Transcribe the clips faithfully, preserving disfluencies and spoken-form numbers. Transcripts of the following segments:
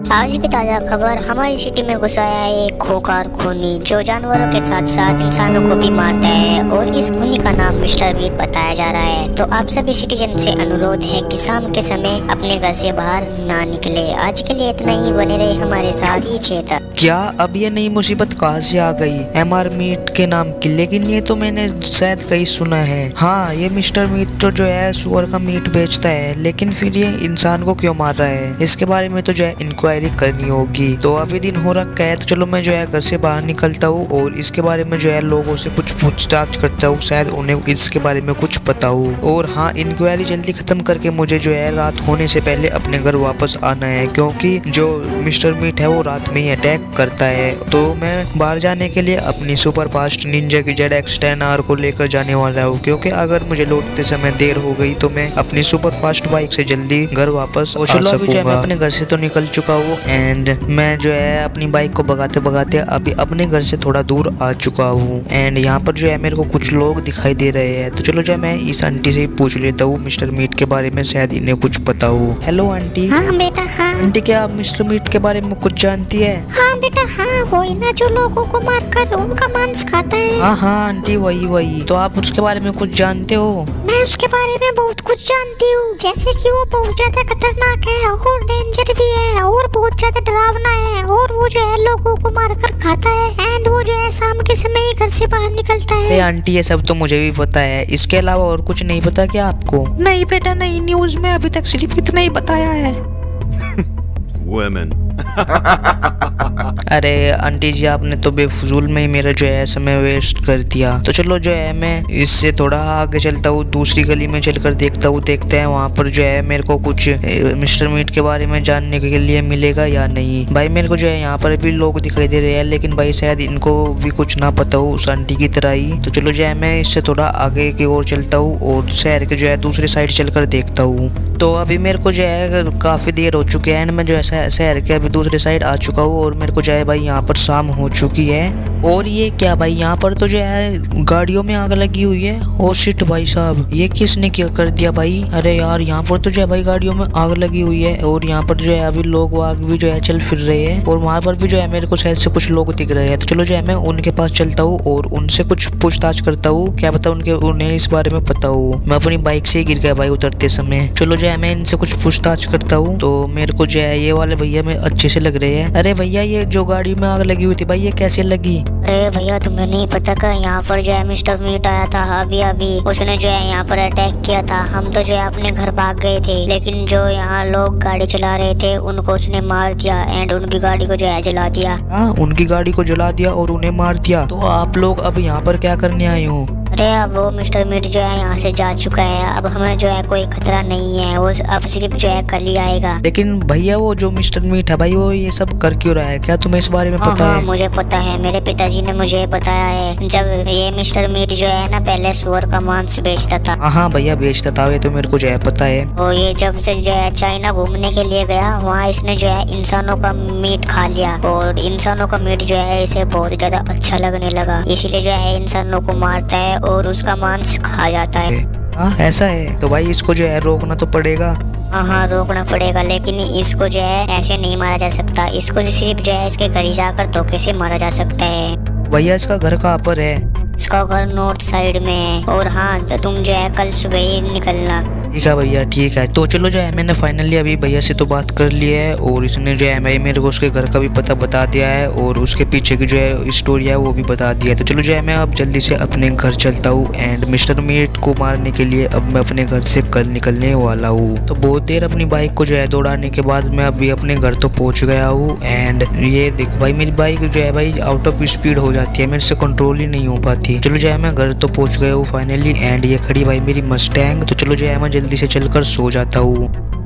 आज की ताज़ा खबर, हमारी सिटी में घुस आया है एक खोकार खूनी जो जानवरों के साथ साथ इंसानों को भी मारता है और इस खूनी का नाम मिस्टर मीट बताया जा रहा है। तो आप सभी सिटीजन से अनुरोध है कि शाम के समय अपने घर से बाहर ना निकले। आज के लिए इतना ही, बने रहे हमारे साथ ही चेता। क्या अब ये नई मुसीबत कहाँ से आ गई एम आर मीट के नाम की? लेकिन ये तो मैंने शायद कहीं सुना है। हाँ, ये मिस्टर मीट तो जो है सुअर का मीट बेचता है, लेकिन फिर ये इंसान को क्यों मार रहा है, इसके बारे में तो जो है इंक्वायरी करनी होगी। तो अभी दिन हो रखा है, तो चलो मैं जो है घर से बाहर निकलता हूँ और इसके बारे में जो है लोगों से कुछ पूछताछ करता हूँ, शायद उन्हें इसके बारे में कुछ पता हो। और हाँ, इंक्वायरी जल्दी खत्म करके मुझे जो है रात होने से पहले अपने घर वापस आना है, क्योंकि जो मिस्टर मीट है वो रात में ही अटैक करता है। तो मैं बाहर जाने के लिए अपनी सुपर फास्ट निंजा की जेड एक्स टेन आर को लेकर जाने वाला हूँ, क्योंकि अगर मुझे लौटते समय देर हो गई तो मैं अपनी सुपर फास्ट बाइक से जल्दी घर वापस आ सकूंगा। मैं अपने घर से तो निकल चुका हूँ एंड मैं जो है अपनी बाइक को भगाते भगाते अभी अपने घर से थोड़ा दूर आ चुका हूँ। एंड यहाँ पर जो है मेरे को कुछ लोग दिखाई दे रहे हैं, तो चलो जो मैं इस आंटी से पूछ लेता हूँ मिस्टर मीट के बारे में, शायद इन्हें कुछ पता हो। Hello aunty. हाँ बेटा। हाँ आंटी, क्या आप मिस्टर मीट के बारे में कुछ जानती है? हाँ बेटा, हाँ वही ना जो लोगों को मारकर उनका मांस खाता है। हाँ हाँ आंटी, वही वही। तो आप उसके बारे में कुछ जानते हो? मैं उसके बारे में बहुत कुछ जानती हूँ, जैसे कि वो बहुत ज्यादा खतरनाक है और डेंजर भी है और बहुत ज्यादा डरावना है, और वो जो है लोगों को मारकर खाता है एंड वो जो है शाम के समय ही घर से बाहर निकलता है। ए आंटी, ये सब तो मुझे भी पता है, इसके अलावा और कुछ नहीं पता क्या आपको? नहीं बेटा नहीं, न्यूज में अभी तक सिर्फ इतना ही बताया है। Women. अरे आंटी जी, आपने तो बेफजूल में ही मेरा जो है समय वेस्ट कर दिया। तो चलो जो है मैं इससे थोड़ा आगे चलता हूँ, दूसरी गली में चलकर देखता हूँ, देखते हैं वहाँ पर जो है मेरे को कुछ मिस्टर मीट के बारे में जानने के लिए मिलेगा या नहीं। भाई मेरे को जो है यहाँ पर भी लोग दिखाई दे रहे हैं, लेकिन भाई शायद इनको भी कुछ ना पता हो उस आंटी की तरह ही। तो चलो जो है मैं इससे थोड़ा आगे की ओर चलता हूँ और शहर के जो है दूसरी साइड चलकर देखता हूँ। तो अभी मेरे को जो है काफी देर हो चुकी है एंड मैं जो है शहर के अभी दूसरी साइड आ चुका हूँ और मेरे को जो है भाई यहाँ पर शाम हो चुकी है। और ये क्या भाई, यहाँ पर तो जो है गाड़ियों में आग लगी हुई है। ओ शिट भाई साहब, ये किसने क्या कर दिया भाई? अरे यार, यहाँ पर तो जो है भाई गाड़ियों में आग लगी हुई है और यहाँ पर जो है अभी लोग आग भी जो है चल फिर रहे हैं और वहाँ पर भी जो है मेरे को शायद से कुछ लोग दिख रहे हैं। तो चलो जो है मैं उनके पास चलता हूँ और उनसे कुछ पूछताछ करता हूँ, क्या पता उनके उन्हें इस बारे में पता हो। मैं अपनी बाइक से ही गिर गया भाई उतरते समय। चलो जो है मैं इनसे कुछ पूछताछ करता हूँ। तो मेरे को जो है ये वाले भैया में अच्छे से लग रहे हैं। अरे भैया, ये जो गाड़ी में आग लगी हुई थी भाई, ये कैसे लगी? अरे भैया, तुम्हें नहीं पता का यहाँ पर जो है मिस्टर मीट आया था अभी अभी, उसने जो है यहाँ पर अटैक किया था। हम तो जो है अपने घर भाग गए थे, लेकिन जो यहाँ लोग गाड़ी चला रहे थे उनको उसने मार दिया एंड उनकी गाड़ी को जो है जला दिया। हाँ, उनकी गाड़ी को जला दिया और उन्हें मार दिया। तो आप लोग अब यहाँ पर क्या करने आए हो? अरे अब वो मिस्टर मीट जो है यहाँ से जा चुका है, अब हमें जो है कोई खतरा नहीं है, वो अब सिर्फ जो है कल ही आएगा। लेकिन भैया, वो जो मिस्टर मीट है भाई, वो ये सब कर क्यों रहा है? क्या तुम्हें इस बारे में पता हाँ, है? मुझे पता है, मेरे पिताजी ने मुझे बताया है। जब ये मिस्टर मीट जो है ना पहले सुअर का मांस बेचता था। हाँ हाँ भैया, बेचता था, ये तो मेरे को जो है पता है। वो ये जब से जो है चाइना घूमने के लिए गया, वहाँ इसने जो है इंसानों का मीट खा लिया और इंसानों का मीट जो है इसे बहुत ज्यादा अच्छा लगने लगा, इसीलिए जो है इंसानों को मारता है और उसका मांस खा जाता है। हाँ ऐसा है, तो भाई इसको जो है रोकना तो पड़ेगा। हाँ हाँ रोकना पड़ेगा, लेकिन इसको जो है ऐसे नहीं मारा जा सकता, इसको जो सिर्फ जो है इसके घर ही जाकर धोखे से मारा जा सकता है। भैया, इसका घर कहाँ पर है? इसका घर नॉर्थ साइड में है। और हाँ, तो तुम जो है कल सुबह ही निकलना। ठीक है भैया, ठीक है। तो चलो जो है मैंने फाइनली अभी भैया से तो बात कर ली है और इसने जो है मैं मेरे को उसके घर का भी पता बता दिया है और उसके पीछे की जो है स्टोरी है वो भी बता दिया है। तो चलो जो है मैं अब जल्दी से अपने घर चलता हूँ एंड मिस्टर मीट को मारने के लिए अब मैं अपने घर से कल निकलने वाला हूँ। तो बहुत देर अपनी बाइक को जो है दौड़ाने के बाद मैं अभी अपने घर तो पहुँच गया हूँ एंड ये देखो भाई, मेरी बाइक जो है भाई आउट ऑफ स्पीड हो जाती है, मेरे से कंट्रोल ही नहीं हो पाती। चलो जो है मैं घर तो पहुँच गया हूँ फाइनली एंड ये खड़ी भाई मेरी मस्टैंग। तो चलो जो है मैं जल्दी से चलकर सो जाता हूँ।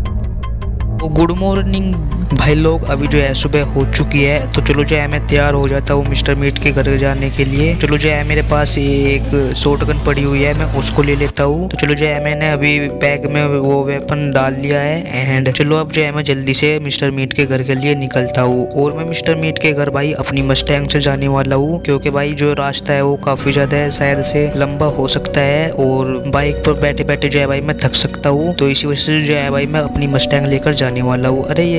गुड मॉर्निंग भाई लोग, अभी जो है सुबह हो चुकी है। तो चलो जो है मैं तैयार हो जाता हूँ मिस्टर मीट के घर जाने के लिए। चलो जो है मेरे पास एक शॉटगन पड़ी हुई है, मैं उसको ले लेता हूँ। तो चलो जो है मैंने अभी बैग में वो वेपन डाल लिया है एंड चलो अब जो है मैं जल्दी से मिस्टर मीट के घर के लिए निकलता हूँ। और मैं मिस्टर मीट के घर भाई अपनी मस्टैंग से जाने वाला हूँ, क्योंकि भाई जो रास्ता है वो काफी ज्यादा है, शायद से लंबा हो सकता है और बाइक पर बैठे बैठे जो है भाई मैं थक सकता हूँ। तो इसी वजह से जो है भाई मैं अपनी मस्टैंग लेकर जाने वाला हूँ। अरे ये क्या जो है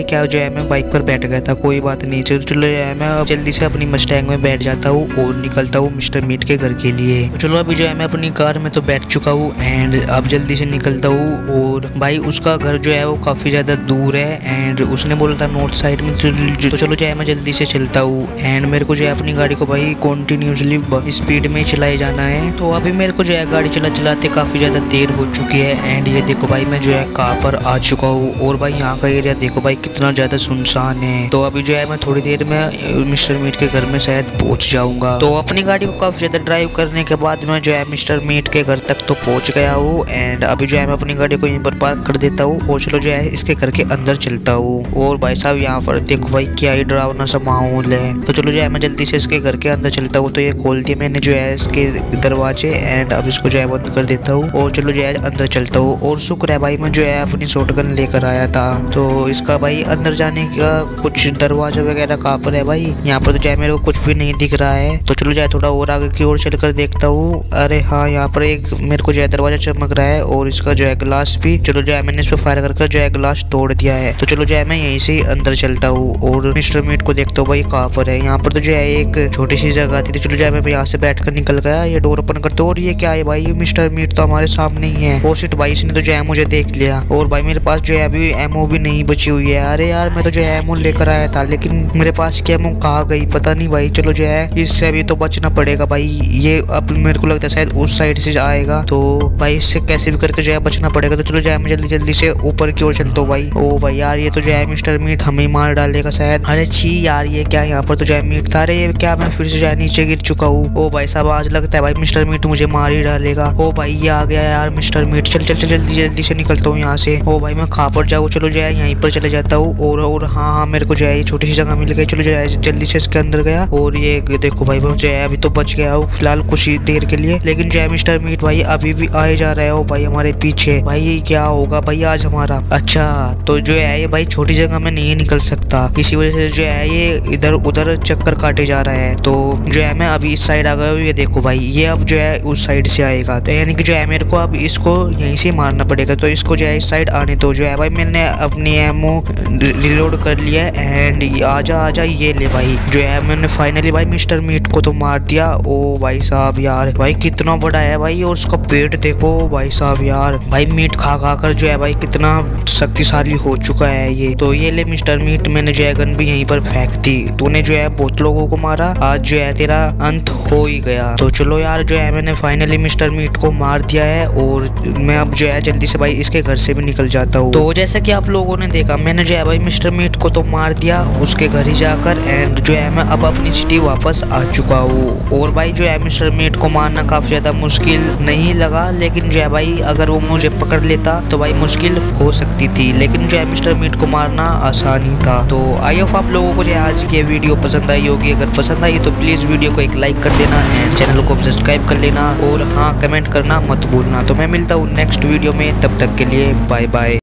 है मैं बाइक पर बैठ गया था, कोई बात नहीं। चलो चलो जो है मैं अब जल्दी से अपनी मस्टैंग में बैठ जाता हूँ और निकलता हूँ मिस्टर मीट के घर के लिए। तो चलो अभी जो है मैं अपनी कार में तो बैठ चुका हूँ एंड अब जल्दी से निकलता हूँ। और भाई उसका घर जो है वो काफी ज्यादा दूर है एंड उसने बोला था नॉर्थ साइड में। तो चलो जो है मैं जल्दी से चलता हूँ एंड मेरे को जो है अपनी गाड़ी को भाई कॉन्टिन्यूसली स्पीड में चलाए जाना है। तो अभी मेरे को जो है गाड़ी चला चलाते काफी ज्यादा देर हो चुकी है एंड ये देखो भाई मैं जो है कहाँ पर आ चुका हूँ। और भाई यहाँ का एरिया देखो भाई कितना ज्यादा सुनसान है। तो अभी जो है मैं थोड़ी देर में मिस्टर मीट के घर में शायद पहुंच जाऊंगा। तो अपनी गाड़ी को काफी ज्यादा ड्राइव करने के बाद मैं जो है मिस्टर मीट के घर तक तो पहुंच गया हूँ एंड अभी जो है मैं अपनी गाड़ी को यहीं पर पार्क कर देता हूँ और चलो जो है इसके घर के अंदर चलता हूँ। और भाई साहब यहाँ पर देखो भाई क्या ही डरावना सा माहौल है। तो चलो जो है मैं जल्दी से इसके घर के अंदर चलता हूँ। तो ये खोल दिया मैंने जो है इसके दरवाजे एंड अब इसको जो है बंद कर देता हूँ और चलो जो है अंदर चलता हूँ। और शुक्र है भाई मैं जो है अपनी शॉटगन लेकर आया था। तो इसका भाई अंदर जाने का कुछ दरवाजा वगैरह कहाँ पर है भाई, यहाँ पर तो जो है मेरे को कुछ भी नहीं दिख रहा है। तो चलो जो है थोड़ा और आगे की ओर चलकर देखता हूँ। अरे हाँ यहाँ पर एक मेरे को जो है दरवाजा चमक रहा है और इसका जो है ग्लास भी। चलो जो है मैंने इस पर फायर करके जो है ग्लास तोड़ दिया है। तो चलो जो है मैं यहीं से अंदर चलता हूँ और मिस्टर मीट को देखता हूँ भाई कहाँ पर है। यहाँ पर तो जो है एक छोटी सी जगह थी। तो चलो जो है मैं यहाँ से बैठ कर निकल गया, ये डोर ओपन करते और ये क्या है भाई, मिस्टर मीट तो हमारे सामने ही है। और शिट भाई इसने तो जो है मुझे देख लिया और भाई मेरे पास जो है अभी एमओ भी नहीं बची हुई है। अरे यार मैं तो जो है एमओ लेकर आया था लेकिन मेरे पास की एमओ कहाँ गई पता नहीं भाई। चलो जो है इससे अभी तो बचना पड़ेगा भाई। ये अब मेरे को लगता है शायद उस साइड से आएगा तो भाई इससे कैसे भी करके जो है बचना पड़ेगा। तो चलो जो है मैं जल्दी जल्दी से ऊपर की ओर चलता हूँ भाई। ओ भाई यार ये तो जो है मिस्टर मीट हमें मार डालेगा शायद। अरे छी यार ये क्या, यहाँ पर तो जो है मीट था। अरे ये क्या मैं फिर से जो है नीचे गिर चुका हूँ। ओ भाई साहब आज लगता है भाई मिस्टर मीट मुझे मार ही डालेगा। ओ भाई ये आ गया यार मिस्टर मीट। चल चल चल जल्दी जल्दी से निकलता हूँ यहाँ से। ओ भाई मैं कहाँ पर जाऊँ, चलो जो है यहीं पर चले जाता हूँ। और और हाँ हाँ मेरे को जो है ये छोटी सी जगह मिल गई। चलो जो है जल्दी से इसके अंदर गया और ये देखो भाई मैं जो है अभी तो बच गया हूँ फिलहाल कुछ ही देर के लिए। लेकिन जो है मिस्टर मीट भाई अभी भी आए जा रहा है। ओ भाई हमारे पीछे भाई क्या होगा भाई आज हमारा। अच्छा तो जो है ये भाई छोटी जगह में नहीं निकल सकता, इसी वजह से जो है ये इधर उधर चक्कर काटे जा रहा है। तो जो है मैं अभी इस साइड आ गया हूँ। ये देखो भाई ये अब जो है उस साइड से आएगा। तो यानी कि जो है मेरे को अब इसको यहीं से मारना पड़ेगा। तो इसको जो है इस साइड आने तो जो है भाई मैंने अपनी एमओ रिलोड कर लिया एंड आजा आजा ये ले भाई। जो है मैंने फाइनली भाई मिस्टर मीट को तो मार दिया। ओ भाई साहब यार भाई कितना बड़ा है भाई और उसका पेट देखो भाई साहब यार। भाई मीट खा खा कर जो है भाई कितना शक्तिशाली हो चुका है ये। तो ये ले मिस्टर मीट, मैंने जो है गन भी यहीं पर फेंक दी। तूने जो है बहुत लोगों को मारा, आज जो है तेरा अंत हो ही गया। तो चलो यार जो है मैंने फाइनली मिस्टर मीट को मार दिया है और मैं अब जो है जल्दी से भाई इसके घर से भी निकल जाता हूँ। तो जैसा कि आप लोगों ने देखा मैंने जो है भाई मिस्टर मीट को तो मार दिया उसके घर ही जाकर एंड जो है मैं अब अपनी सिटी वापस आ चुका हूँ। और भाई जो है मिस्टर मीट को मारना काफी ज्यादा मुश्किल नहीं लगा, लेकिन जो है भाई अगर वो मुझे पकड़ लेता तो भाई मुश्किल हो सकती थी, लेकिन जो है मिस्टर मीट को मारना आसान ही था। तो आई होप आप लोगों को जो है आज की वीडियो पसंद आई होगी। अगर पसंद आई तो प्लीज वीडियो को एक लाइक कर देना एंड चैनल को सब्सक्राइब कर लेना और हाँ कमेंट करना मत भूलना। तो मैं मिलता हूँ नेक्स्ट वीडियो में, तब तक के लिए बाय बाय।